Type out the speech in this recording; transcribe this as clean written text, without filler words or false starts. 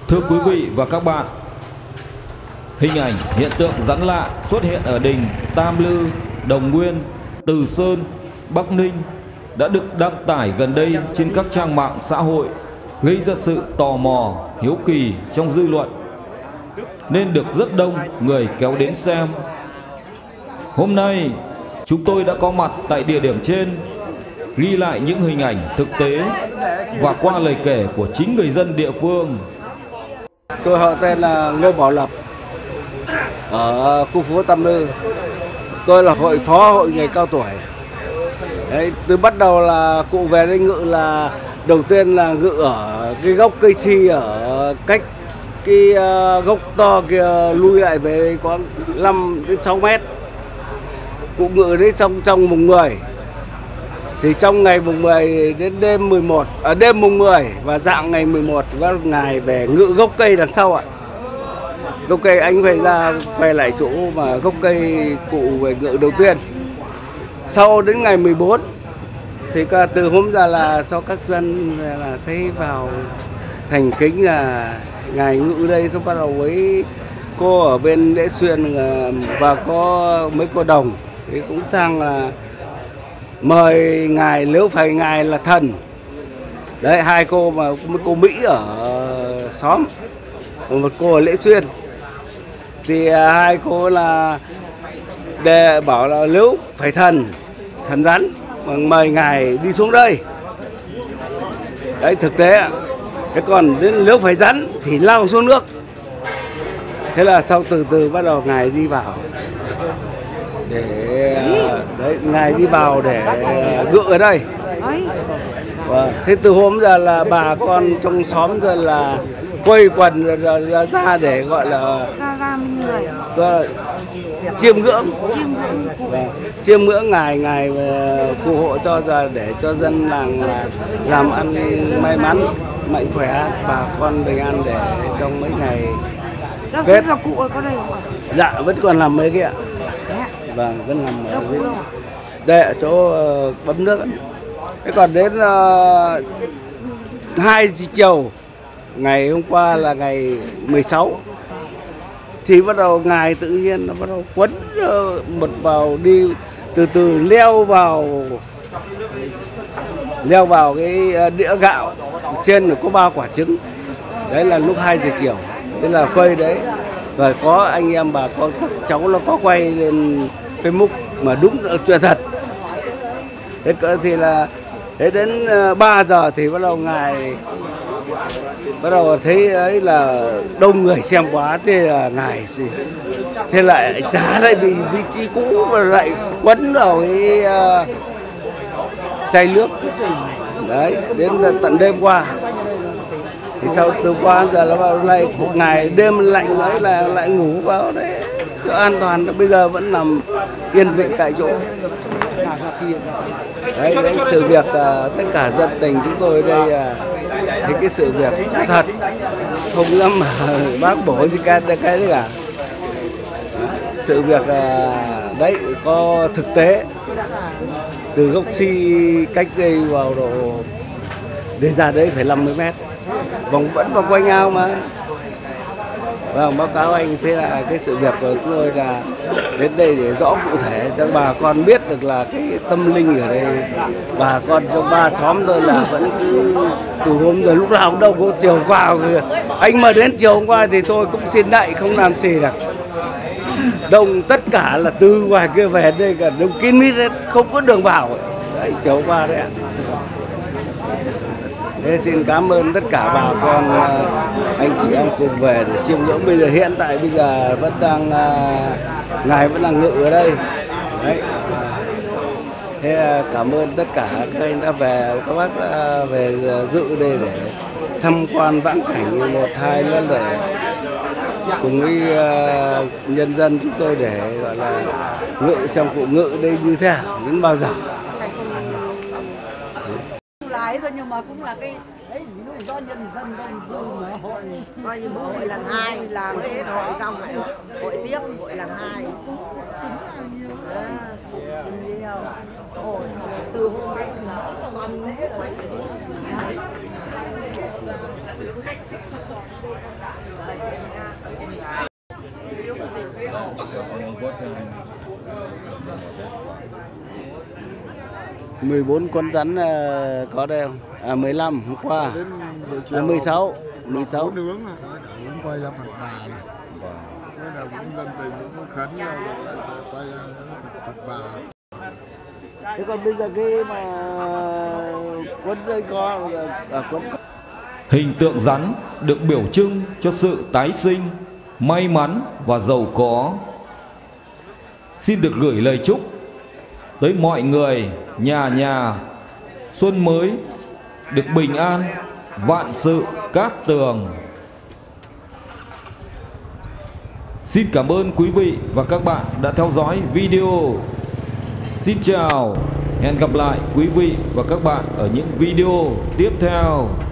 Thưa quý vị và các bạn, hình ảnh hiện tượng rắn lạ xuất hiện ở đình Tam Lư, Đồng Nguyên, Từ Sơn, Bắc Ninh đã được đăng tải gần đây trên các trang mạng xã hội, gây ra sự tò mò, hiếu kỳ trong dư luận, nên được rất đông người kéo đến xem. Hôm nay, chúng tôi đã có mặt tại địa điểm trên, ghi lại những hình ảnh thực tế và qua lời kể của chính người dân địa phương. Tôi họ tên là Ngô Bảo Lập, ở khu phố Tam Lư. Tôi là phó hội người cao tuổi. Đấy, từ bắt đầu là cụ về đây ngự là đầu tiên là ngự ở cái gốc cây si ở cách cái gốc to kia lui lại về có 5 đến 6 mét. Cụ ngự đấy trong mùng 10. Thì trong ngày mùng 10 đến đêm 11, đêm mùng 10 và dạng ngày 11 các ngài về ngự gốc cây đằng sau ạ. Gốc cây anh phải ra quay lại chỗ mà gốc cây cụ về ngự đầu tiên. Sau đến ngày 14 thì từ hôm ra là cho các dân là thấy vào thành kính là ngài ngự đây, xong bắt đầu với cô ở bên Lễ Xuyên và có mấy cô đồng thì cũng sang là mời ngài, nếu phải ngài là thần. Đấy, hai cô mà một cô Mỹ ở xóm, một cô ở Lễ Xuyên. Thì hai cô là để bảo là nếu phải thần rắn mời ngài đi xuống đây. Đấy, thực tế ạ. Thế còn nếu phải rắn thì lao xuống nước. Thế là sau từ từ bắt đầu ngài đi vào để đấy, ngài đi vào để ngự ở đây. Thế từ hôm giờ là bà con trong xóm rồi là quây quần ra để gọi là chiêm ngưỡng, chiêm ngưỡng ngài phù hộ cho để cho dân làng làm ăn may mắn, mạnh khỏe, bà con bình an để trong mấy ngày Tết. Cụ ở đây không ạ? Dạ vẫn còn làm mấy cái ạ. Vâng, vẫn làm ở đây ở chỗ bấm nước. Thế còn đến 2 giờ chiều ngày hôm qua là ngày 16 thì bắt đầu ngài tự nhiên nó bắt đầu quấn một vào đi từ từ leo vào cái đĩa gạo trên là có 3 quả trứng. Đấy là lúc 2 giờ chiều. Thế là phơi đấy. Và có anh em bà con các cháu nó có quay lên Facebook mà đúng là chuyện thật. Thế thì là thế đến 3 giờ thì bắt đầu ngài bắt đầu thấy ấy là đông người xem quá, thế là ngài thế lại giá lại bị vị trí cũ và lại quấn vào cái chai nước. Đấy, đến tận đêm qua. Thì sau từ qua giờ là vào lại một ngày đêm lạnh đấy là lại ngủ vào đấy an toàn. Bây giờ vẫn nằm yên vị tại chỗ. Đấy, sự việc tất cả dân tình chúng tôi đây thì cái sự việc thật không dám mà bác bổ gì cái đấy cả. Sự việc đấy có thực tế từ gốc si cách đây vào độ để ra đấy phải 50 mét, vẫn vòng quanh ao mà. Vâng, báo cáo anh, thế là cái sự việc của chúng tôi là đến đây để rõ cụ thể cho bà con biết được là cái tâm linh ở đây. Bà con trong 3 xóm thôi là vẫn cứ từ hôm rồi lúc nào cũng đâu có chiều qua. Anh mà đến chiều hôm qua thì tôi cũng xin đậy không làm gì được. Đông tất cả là từ ngoài kia về đây cả đông kín mít hết, không có đường vào. Đấy, chiều qua đấy ạ. Thế xin cảm ơn tất cả bà con, anh chị em cùng về để chiêm ngưỡng. Bây giờ hiện tại bây giờ vẫn đang ngài vẫn đang ngự ở đây. Đấy. Thế cảm ơn tất cả các anh đã về, các bác đã về dự đây để tham quan vãn cảnh 1-2 nữa để cùng với nhân dân chúng tôi để gọi là ngự trong cụ ngự đây như thế nào đến bao giờ. Thôi, nhưng mà cũng là cái đấy do nhân dân đông hội coi như hội lần 2 làm cái hội xong lại hội tiếp hội lần 2 nhiều từ hôm nay toàn lễ rồi. 14 con rắn có đây không? 15 hôm qua. 16 nướng rồi, cũng quay ra Phật Bà này. Nên là cũng dân tình cũng khấn ra quay ra Phật Bà. Thế còn bây giờ cái mà quân rơi co quân. Hình tượng rắn được biểu trưng cho sự tái sinh, may mắn và giàu có. Xin được gửi lời chúc tới mọi người, nhà xuân mới được bình an, vạn sự cát tường. Xin cảm ơn quý vị và các bạn đã theo dõi video. Xin chào, hẹn gặp lại quý vị và các bạn ở những video tiếp theo.